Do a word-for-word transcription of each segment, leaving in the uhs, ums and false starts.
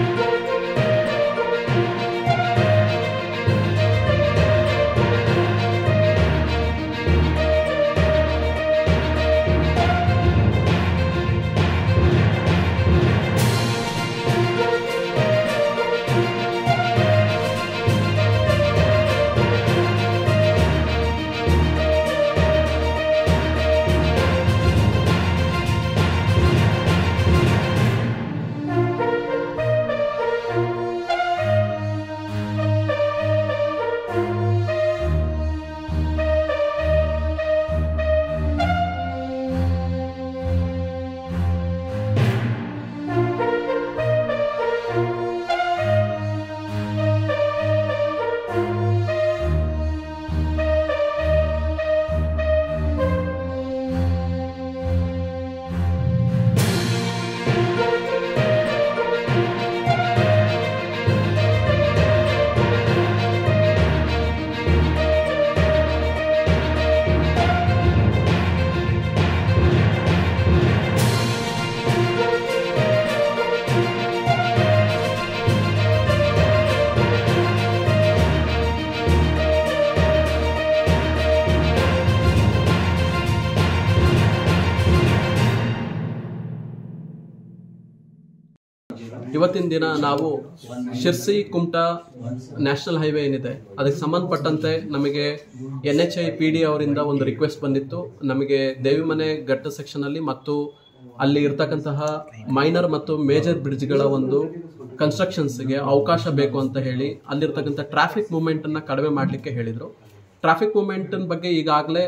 ಇವತ್ತಿನ ದಿನ ನಾವು ಶಿರ್ಸಿ ಕುಮಟಾ ನ್ಯಾಷನಲ್ ಹೈವೇ ಏನಿದೆ ಅದಕ್ಕೆ ಸಂಬಂಧಪಟ್ಟಂತೆ ನಮಗೆ N H I P D ಅವರಿಂದ ಒಂದು ರಿಕ್ವೆಸ್ಟ್ ಬಂದಿತ್ತು. ನಮಗೆ ದೇವಿಮನೆ ಘಟ್ಟ ಸೆಕ್ಷನಲ್ಲಿ ಮತ್ತು ಅಲ್ಲಿ ಇರ್ತಕ್ಕಂತಹ ಮೈನರ್ ಮತ್ತು ಮೇಜರ್ ಬ್ರಿಡ್ಜ್ಗಳ ಒಂದು ಕನ್ಸ್ಟ್ರಕ್ಷನ್ಸ್ಗೆ ಅವಕಾಶ ಬೇಕು ಅಂತ ಹೇಳಿ ಅಲ್ಲಿರ್ತಕ್ಕಂಥ ಟ್ರಾಫಿಕ್ ಮೂವ್ಮೆಂಟನ್ನು ಕಡಿಮೆ ಮಾಡಲಿಕ್ಕೆ ಹೇಳಿದರು. ಟ್ರಾಫಿಕ್ ಮೂವ್ಮೆಂಟಿನ ಬಗ್ಗೆ ಈಗಾಗಲೇ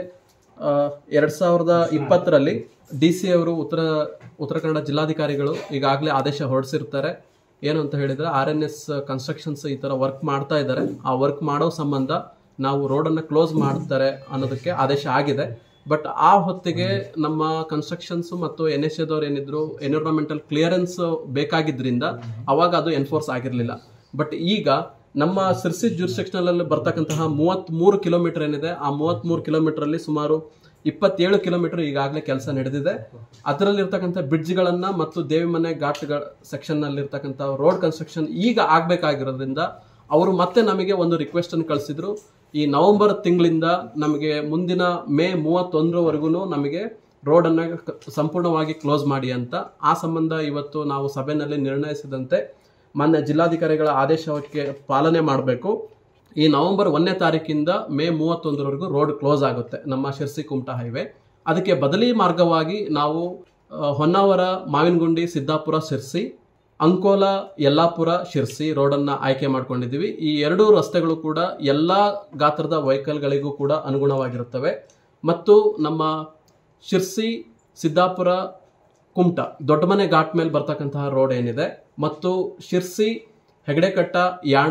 ಎರಡು ಸಾವಿರದ ಇಪ್ಪತ್ತರಲ್ಲಿ ಡಿ ಸಿ ಅವರು ಉತ್ತರ ಉತ್ತರ ಕನ್ನಡ ಜಿಲ್ಲಾಧಿಕಾರಿಗಳು ಈಗಾಗಲೇ ಆದೇಶ ಹೊರಡಿಸಿರ್ತಾರೆ. ಏನು ಅಂತ ಹೇಳಿದರೆ ಆರ್ ಎನ್ ಎಸ್ ಕನ್ಸ್ಟ್ರಕ್ಷನ್ಸ್ ಈ ಥರ ವರ್ಕ್ ಮಾಡ್ತಾ ಇದ್ದಾರೆ, ಆ ವರ್ಕ್ ಮಾಡೋ ಸಂಬಂಧ ನಾವು ರೋಡನ್ನು ಕ್ಲೋಸ್ ಮಾಡ್ತಾರೆ ಅನ್ನೋದಕ್ಕೆ ಆದೇಶ ಆಗಿದೆ. ಬಟ್ ಆ ಹೊತ್ತಿಗೆ ನಮ್ಮ ಕನ್ಸ್ಟ್ರಕ್ಷನ್ಸ್ ಮತ್ತು ಎನ್ ಎಸ್ ಎದವ್ರು ಏನಿದ್ರು ಎನ್ವಿರಾನ್ಮೆಂಟಲ್ ಕ್ಲಿಯರೆನ್ಸ್ ಬೇಕಾಗಿದ್ದರಿಂದ ಅವಾಗ ಅದು ಎನ್ಫೋರ್ಸ್ ಆಗಿರಲಿಲ್ಲ. ಬಟ್ ಈಗ ನಮ್ಮ ಸಿರ್ಸಿ ಜ್ಯೂರಿಸ್ಡಿಕ್ಷನಲ್ಲಿ ಬರ್ತಕ್ಕಂತಹ ಮೂವತ್ತ್ಮೂರು ಕಿಲೋಮೀಟರ್ ಏನಿದೆ, ಆ ಮೂವತ್ತ್ಮೂರು ಕಿಲೋಮೀಟರಲ್ಲಿ ಸುಮಾರು ಇಪ್ಪತ್ತೇಳು ಕಿಲೋಮೀಟರ್ ಈಗಾಗಲೇ ಕೆಲಸ ನಡೆದಿದೆ. ಅದರಲ್ಲಿರ್ತಕ್ಕಂಥ ಬ್ರಿಡ್ಜ್ಗಳನ್ನು ಮತ್ತು ದೇವಿಮನೆ ಘಾಟ್ಗಳ ಸೆಕ್ಷನ್ನಲ್ಲಿರ್ತಕ್ಕಂಥ ರೋಡ್ ಕನ್ಸ್ಟ್ರಕ್ಷನ್ ಈಗ ಆಗಬೇಕಾಗಿರೋದ್ರಿಂದ ಅವರು ಮತ್ತೆ ನಮಗೆ ಒಂದು ರಿಕ್ವೆಸ್ಟನ್ನು ಕಳಿಸಿದ್ರು. ಈ ನವೆಂಬರ್ ತಿಂಗಳಿಂದ ನಮಗೆ ಮುಂದಿನ ಮೇ ಮೂವತ್ತೊಂದರವರೆಗೂ ನಮಗೆ ರೋಡನ್ನು ಸಂಪೂರ್ಣವಾಗಿ ಕ್ಲೋಸ್ ಮಾಡಿ ಅಂತ. ಆ ಸಂಬಂಧ ಇವತ್ತು ನಾವು ಸಭೆಯಲ್ಲಿ ನಿರ್ಣಯಿಸಿದಂತೆ ಮಾನ್ಯ ಜಿಲ್ಲಾಧಿಕಾರಿಗಳ ಆದೇಶಕ್ಕೆ ಪಾಲನೆ ಮಾಡಬೇಕು. ಈ ನವೆಂಬರ್ ಒಂದನೇ ತಾರೀಕಿಂದ ಮೇ ಮೂವತ್ತೊಂದರವರೆಗೂ ರೋಡ್ ಕ್ಲೋಸ್ ಆಗುತ್ತೆ ನಮ್ಮ ಶಿರ್ಸಿ ಕುಮಟಾ ಹೈವೇ. ಅದಕ್ಕೆ ಬದಲಿ ಮಾರ್ಗವಾಗಿ ನಾವು ಹೊನ್ನಾವರ, ಮಾವಿನಗುಂಡಿ, ಸಿದ್ದಾಪುರ, ಶಿರ್ಸಿ, ಅಂಕೋಲ, ಯಲ್ಲಾಪುರ, ಶಿರ್ಸಿ ರೋಡನ್ನು ಆಯ್ಕೆ ಮಾಡ್ಕೊಂಡಿದ್ದೀವಿ. ಈ ಎರಡೂ ರಸ್ತೆಗಳು ಕೂಡ ಎಲ್ಲ ಗಾತ್ರದ ವೆಹಿಕಲ್ಗಳಿಗೂ ಕೂಡ ಅನುಗುಣವಾಗಿರುತ್ತವೆ. ಮತ್ತು ನಮ್ಮ ಶಿರ್ಸಿ, ಸಿದ್ದಾಪುರ, ಕುಮಟಾ ದೊಡ್ಡಮನೆ ಘಾಟ್ ಮೇಲೆ ಬರ್ತಕ್ಕಂತಹ ರೋಡ್ ಏನಿದೆ ಮತ್ತು ಶಿರ್ಸಿ, ಹೆಗಡೆಕಟ್ಟ, ಯಾಣ,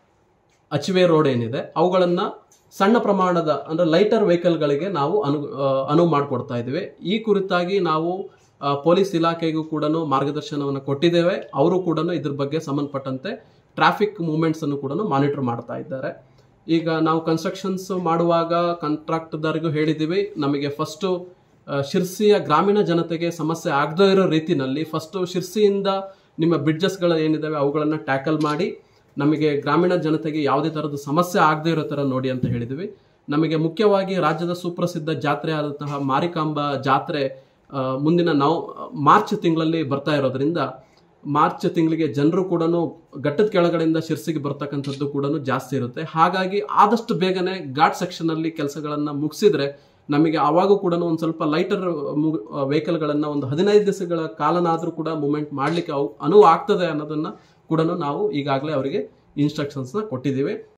ಅಚುವೆ ರೋಡ್ ಏನಿದೆ ಅವುಗಳನ್ನು ಸಣ್ಣ ಪ್ರಮಾಣದ ಅಂದರೆ ಲೈಟರ್ ವೆಹಿಕಲ್ಗಳಿಗೆ ನಾವು ಅನು ಅನುವು ಮಾಡಿಕೊಡ್ತಾ ಇದ್ದೀವಿ. ಈ ಕುರಿತಾಗಿ ನಾವು ಪೊಲೀಸ್ ಇಲಾಖೆಗೂ ಕೂಡ ಮಾರ್ಗದರ್ಶನವನ್ನು ಕೊಟ್ಟಿದ್ದೇವೆ. ಅವರು ಕೂಡ ಇದ್ರ ಬಗ್ಗೆ ಸಂಬಂಧಪಟ್ಟಂತೆ ಟ್ರಾಫಿಕ್ ಮೂವ್ಮೆಂಟ್ಸನ್ನು ಕೂಡ ಮಾನಿಟರ್ ಮಾಡ್ತಾ ಇದ್ದಾರೆ. ಈಗ ನಾವು ಕನ್ಸ್ಟ್ರಕ್ಷನ್ಸ್ ಮಾಡುವಾಗ ಕಾಂಟ್ರಾಕ್ಟರ್ದವರಿಗೂ ಹೇಳಿದ್ದೀವಿ, ನಮಗೆ ಫಸ್ಟು ಶಿರ್ಸಿಯ ಗ್ರಾಮೀಣ ಜನತೆಗೆ ಸಮಸ್ಯೆ ಆಗದೇ ಇರೋ ರೀತಿಯಲ್ಲಿ ಫಸ್ಟು ಶಿರ್ಸಿಯಿಂದ ನಿಮ್ಮ ಬ್ರಿಡ್ಜಸ್ಗಳು ಏನಿದ್ದಾವೆ ಅವುಗಳನ್ನು ಟ್ಯಾಕಲ್ ಮಾಡಿ ನಮಗೆ ಗ್ರಾಮೀಣ ಜನತೆಗೆ ಯಾವುದೇ ಥರದ ಸಮಸ್ಯೆ ಆಗದೇ ಇರೋ ಥರ ನೋಡಿ ಅಂತ ಹೇಳಿದ್ವಿ. ನಮಗೆ ಮುಖ್ಯವಾಗಿ ರಾಜ್ಯದ ಸುಪ್ರಸಿದ್ಧ ಜಾತ್ರೆ ಆದಂತಹ ಮಾರಿಕಾಂಬಾ ಜಾತ್ರೆ ಮುಂದಿನ ನವ್ ಮಾರ್ಚ್ ತಿಂಗಳಲ್ಲಿ ಬರ್ತಾ ಇರೋದ್ರಿಂದ ಮಾರ್ಚ್ ತಿಂಗಳಿಗೆ ಜನರು ಕೂಡ ಘಟ್ಟದ ಕೆಳಗಡೆಯಿಂದ ಶಿರ್ಸಿಗೆ ಬರ್ತಕ್ಕಂಥದ್ದು ಕೂಡ ಜಾಸ್ತಿ ಇರುತ್ತೆ. ಹಾಗಾಗಿ ಆದಷ್ಟು ಬೇಗನೆ ಘಾಟ್ ಸೆಕ್ಷನಲ್ಲಿ ಕೆಲಸಗಳನ್ನು ಮುಗಿಸಿದ್ರೆ ನಮಗೆ ಆವಾಗೂ ಕೂಡ ಒಂದು ಸ್ವಲ್ಪ ಲೈಟರ್ ವೆಹಿಕಲ್ಗಳನ್ನು ಒಂದು ಹದಿನೈದು ದಿವಸಗಳ ಕಾಲನಾದರೂ ಕೂಡ ಮೂವ್ಮೆಂಟ್ ಮಾಡಲಿಕ್ಕೆ ಅವು ಅನುವು ಆಗ್ತದೆ ಅನ್ನೋದನ್ನು ಕೂಡ ನಾವು ಈಗಾಗಲೇ ಅವರಿಗೆ ಇನ್ಸ್ಟ್ರಕ್ಷನ್ಸ್ನ ಕೊಟ್ಟಿದ್ದೀವಿ.